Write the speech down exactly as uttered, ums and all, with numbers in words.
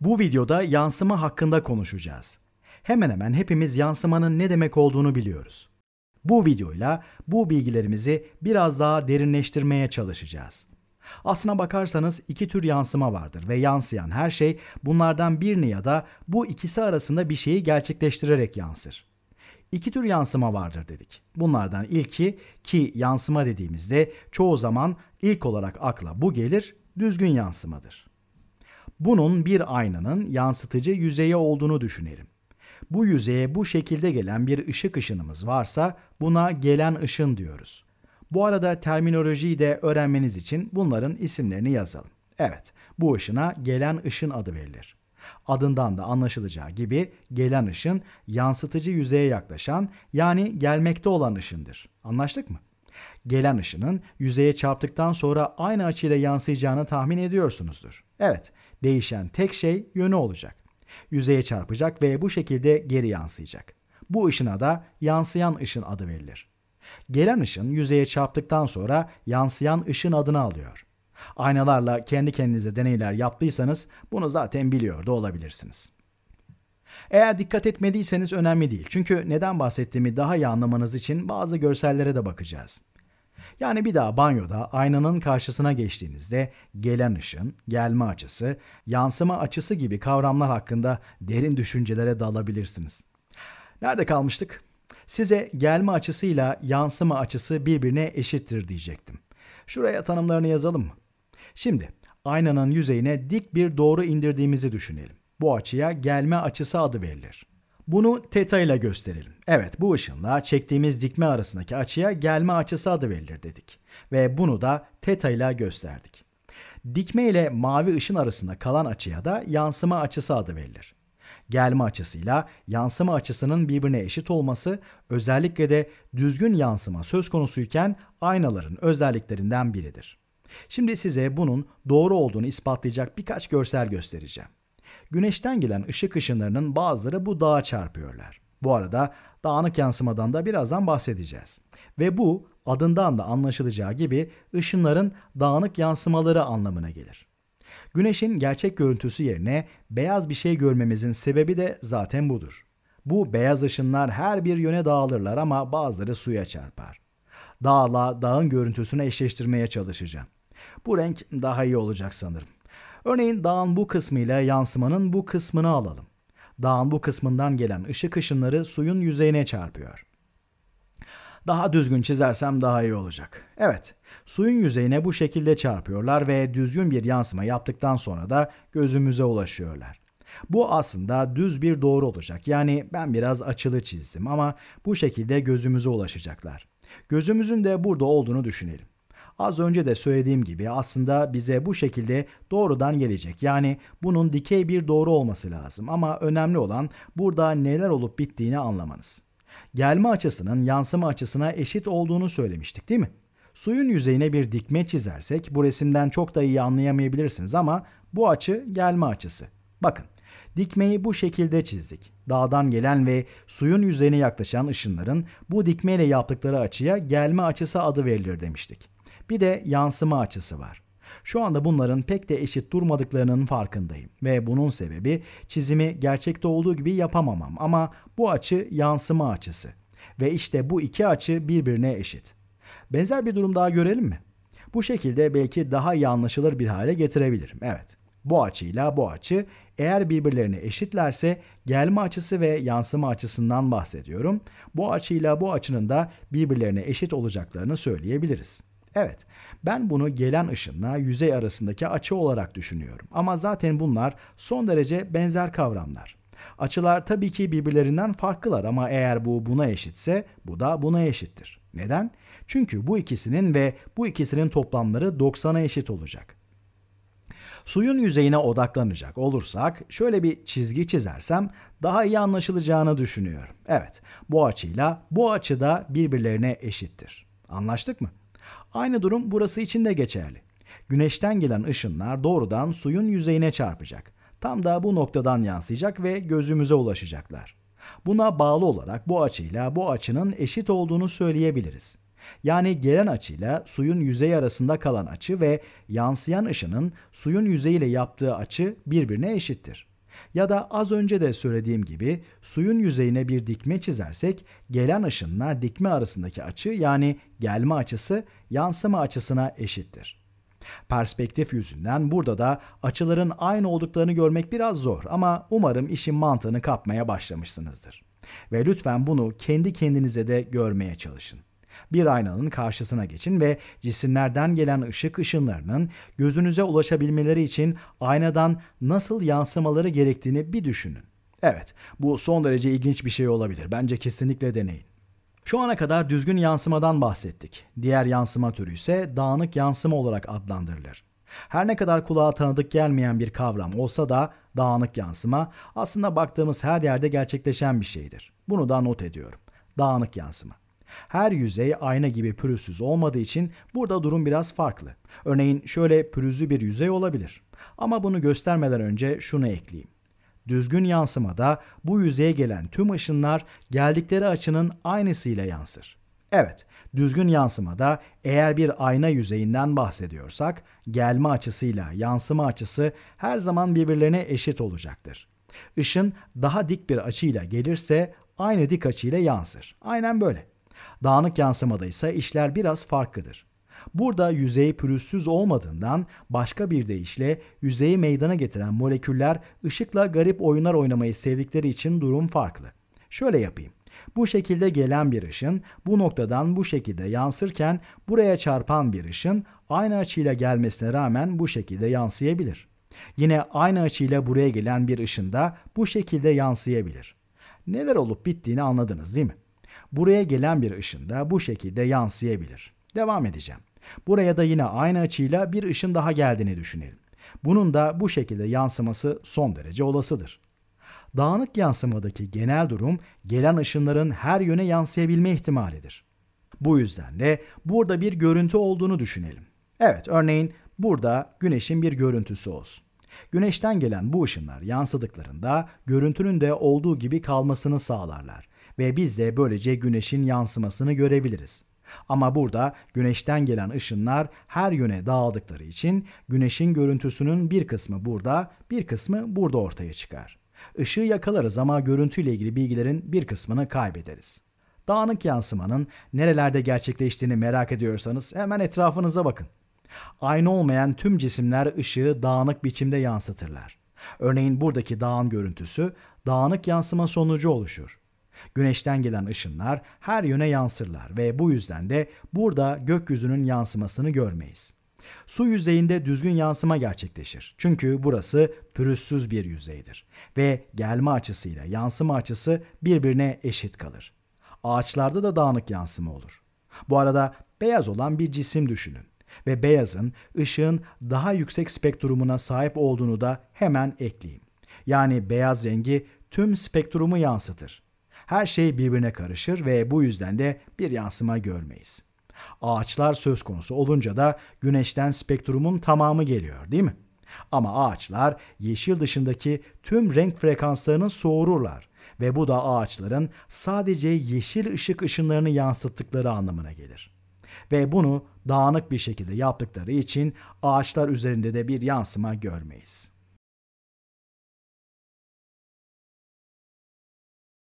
Bu videoda yansıma hakkında konuşacağız. Hemen hemen hepimiz yansımanın ne demek olduğunu biliyoruz. Bu videoyla bu bilgilerimizi biraz daha derinleştirmeye çalışacağız. Aslına bakarsanız iki tür yansıma vardır ve yansıyan her şey bunlardan birini ya da bu ikisi arasında bir şeyi gerçekleştirerek yansır. İki tür yansıma vardır dedik. Bunlardan ilki, ki yansıma dediğimizde çoğu zaman ilk olarak akla bu gelir, düzgün yansımadır. Bunun bir aynanın yansıtıcı yüzeyi olduğunu düşünelim. Bu yüzeye bu şekilde gelen bir ışık ışınımız varsa buna gelen ışın diyoruz. Bu arada terminolojiyi de öğrenmeniz için bunların isimlerini yazalım. Evet, bu ışına gelen ışın adı verilir. Adından da anlaşılacağı gibi gelen ışın yansıtıcı yüzeye yaklaşan, yani gelmekte olan ışındır. Anlaştık mı? Gelen ışının yüzeye çarptıktan sonra aynı açıyla yansıyacağını tahmin ediyorsunuzdur. Evet, değişen tek şey yönü olacak. Yüzeye çarpacak ve bu şekilde geri yansıyacak. Bu ışına da yansıyan ışın adı verilir. Gelen ışın yüzeye çarptıktan sonra yansıyan ışın adını alıyor. Aynalarla kendi kendinize deneyler yaptıysanız bunu zaten biliyor da olabilirsiniz. Eğer dikkat etmediyseniz önemli değil. Çünkü neden bahsettiğimi daha iyi anlamanız için bazı görsellere de bakacağız. Yani bir daha banyoda aynanın karşısına geçtiğinizde gelen ışın, gelme açısı, yansıma açısı gibi kavramlar hakkında derin düşüncelere dalabilirsiniz. Nerede kalmıştık? Size gelme açısıyla yansıma açısı birbirine eşittir diyecektim. Şuraya tanımlarını yazalım mı? Şimdi aynanın yüzeyine dik bir doğru indirdiğimizi düşünelim. Bu açıya gelme açısı adı verilir. Bunu teta ile gösterelim. Evet, bu ışınla çektiğimiz dikme arasındaki açıya gelme açısı adı verilir dedik. Ve bunu da teta ile gösterdik. Dikme ile mavi ışın arasında kalan açıya da yansıma açısı adı verilir. Gelme açısıyla yansıma açısının birbirine eşit olması, özellikle de düzgün yansıma söz konusuyken aynaların özelliklerinden biridir. Şimdi size bunun doğru olduğunu ispatlayacak birkaç görsel göstereceğim. Güneşten gelen ışık ışınlarının bazıları bu dağa çarpıyorlar. Bu arada dağınık yansımadan da birazdan bahsedeceğiz. Ve bu adından da anlaşılacağı gibi ışınların dağınık yansımaları anlamına gelir. Güneşin gerçek görüntüsü yerine beyaz bir şey görmemizin sebebi de zaten budur. Bu beyaz ışınlar her bir yöne dağılırlar ama bazıları suya çarpar. Dağla dağın görüntüsünü eşleştirmeye çalışacağım. Bu renk daha iyi olacak sanırım. Örneğin dağın bu kısmıyla yansımanın bu kısmını alalım. Dağın bu kısmından gelen ışık ışınları suyun yüzeyine çarpıyor. Daha düzgün çizersem daha iyi olacak. Evet, suyun yüzeyine bu şekilde çarpıyorlar ve düzgün bir yansıma yaptıktan sonra da gözümüze ulaşıyorlar. Bu aslında düz bir doğru olacak. Yani ben biraz açılı çizdim ama bu şekilde gözümüze ulaşacaklar. Gözümüzün de burada olduğunu düşünelim. Az önce de söylediğim gibi aslında bize bu şekilde doğrudan gelecek. Yani bunun dikey bir doğru olması lazım ama önemli olan burada neler olup bittiğini anlamanız. Gelme açısının yansıma açısına eşit olduğunu söylemiştik, değil mi? Suyun yüzeyine bir dikme çizersek bu resimden çok da iyi anlayamayabilirsiniz ama bu açı gelme açısı. Bakın, dikmeyi bu şekilde çizdik. Dağdan gelen ve suyun yüzeyine yaklaşan ışınların bu dikmeyle yaptıkları açıya gelme açısı adı verilir demiştik. Bir de yansıma açısı var. Şu anda bunların pek de eşit durmadıklarının farkındayım ve bunun sebebi çizimi gerçekte olduğu gibi yapamamam ama bu açı yansıma açısı ve işte bu iki açı birbirine eşit. Benzer bir durum daha görelim mi? Bu şekilde belki daha iyi anlaşılır bir hale getirebilirim. Evet, bu açıyla bu açı eğer birbirlerine eşitlerse gelme açısı ve yansıma açısından bahsediyorum. Bu açıyla bu açının da birbirlerine eşit olacaklarını söyleyebiliriz. Evet, ben bunu gelen ışınla yüzey arasındaki açı olarak düşünüyorum. Ama zaten bunlar son derece benzer kavramlar. Açılar tabii ki birbirlerinden farklılar ama eğer bu buna eşitse bu da buna eşittir. Neden? Çünkü bu ikisinin ve bu ikisinin toplamları doksana eşit olacak. Suyun yüzeyine odaklanacak olursak şöyle bir çizgi çizersem daha iyi anlaşılacağını düşünüyorum. Evet, bu açıyla bu açı da birbirlerine eşittir. Anlaştık mı? Aynı durum burası için de geçerli. Güneşten gelen ışınlar doğrudan suyun yüzeyine çarpacak. Tam da bu noktadan yansıyacak ve gözümüze ulaşacaklar. Buna bağlı olarak bu açıyla bu açının eşit olduğunu söyleyebiliriz. Yani gelen açıyla suyun yüzeyi arasında kalan açı ve yansıyan ışının suyun yüzeyiyle yaptığı açı birbirine eşittir. Ya da az önce de söylediğim gibi suyun yüzeyine bir dikme çizersek gelen ışınla dikme arasındaki açı yani gelme açısı yansıma açısına eşittir. Perspektif yüzünden burada da açıların aynı olduklarını görmek biraz zor ama umarım işin mantığını kapmaya başlamışsınızdır. Ve lütfen bunu kendi kendinize de görmeye çalışın. Bir aynanın karşısına geçin ve cisimlerden gelen ışık ışınlarının gözünüze ulaşabilmeleri için aynadan nasıl yansımaları gerektiğini bir düşünün. Evet, bu son derece ilginç bir şey olabilir. Bence kesinlikle deneyin. Şu ana kadar düzgün yansımadan bahsettik. Diğer yansıma türü ise dağınık yansıma olarak adlandırılır. Her ne kadar kulağa tanıdık gelmeyen bir kavram olsa da dağınık yansıma aslında baktığımız her yerde gerçekleşen bir şeydir. Bunu da not ediyorum. Dağınık yansıma. Her yüzey ayna gibi pürüzsüz olmadığı için burada durum biraz farklı. Örneğin şöyle pürüzlü bir yüzey olabilir. Ama bunu göstermeden önce şunu ekleyeyim. Düzgün yansımada bu yüzeye gelen tüm ışınlar geldikleri açının aynısıyla yansır. Evet, düzgün yansımada eğer bir ayna yüzeyinden bahsediyorsak, gelme açısıyla yansıma açısı her zaman birbirlerine eşit olacaktır. Işın daha dik bir açıyla gelirse aynı dik açıyla yansır. Aynen böyle. Dağınık yansımada ise işler biraz farklıdır. Burada yüzey pürüzsüz olmadığından başka bir deyişle yüzeyi meydana getiren moleküller ışıkla garip oyunlar oynamayı sevdikleri için durum farklı. Şöyle yapayım. Bu şekilde gelen bir ışın bu noktadan bu şekilde yansırken buraya çarpan bir ışın aynı açıyla gelmesine rağmen bu şekilde yansıyabilir. Yine aynı açıyla buraya gelen bir ışın da bu şekilde yansıyabilir. Neler olup bittiğini anladınız değil mi? Buraya gelen bir ışın da bu şekilde yansıyabilir. Devam edeceğim. Buraya da yine aynı açıyla bir ışın daha geldiğini düşünelim. Bunun da bu şekilde yansıması son derece olasıdır. Dağınık yansımadaki genel durum gelen ışınların her yöne yansıyabilme ihtimalidir. Bu yüzden de burada bir görüntü olduğunu düşünelim. Evet, örneğin burada güneşin bir görüntüsü olsun. Güneşten gelen bu ışınlar yansıdıklarında görüntünün de olduğu gibi kalmasını sağlarlar ve biz de böylece güneşin yansımasını görebiliriz. Ama burada güneşten gelen ışınlar her yöne dağıldıkları için güneşin görüntüsünün bir kısmı burada, bir kısmı burada ortaya çıkar. Işığı yakalarız ama görüntüyle ilgili bilgilerin bir kısmını kaybederiz. Dağınık yansımanın nerelerde gerçekleştiğini merak ediyorsanız hemen etrafınıza bakın. Aynı olmayan tüm cisimler ışığı dağınık biçimde yansıtırlar. Örneğin buradaki dağın görüntüsü dağınık yansıma sonucu oluşur. Güneşten gelen ışınlar her yöne yansırlar ve bu yüzden de burada gökyüzünün yansımasını görmeyiz. Su yüzeyinde düzgün yansıma gerçekleşir. Çünkü burası pürüzsüz bir yüzeydir ve gelme açısıyla yansıma açısı birbirine eşit kalır. Ağaçlarda da dağınık yansıma olur. Bu arada beyaz olan bir cisim düşünün ve beyazın ışığın daha yüksek spektrumuna sahip olduğunu da hemen ekleyeyim. Yani beyaz rengi tüm spektrumu yansıtır. Her şey birbirine karışır ve bu yüzden de bir yansıma görmeyiz. Ağaçlar söz konusu olunca da güneşten spektrumun tamamı geliyor, değil mi? Ama ağaçlar yeşil dışındaki tüm renk frekanslarını soğururlar ve bu da ağaçların sadece yeşil ışık ışınlarını yansıttıkları anlamına gelir. Ve bunu dağınık bir şekilde yaptıkları için ağaçlar üzerinde de bir yansıma görmeyiz.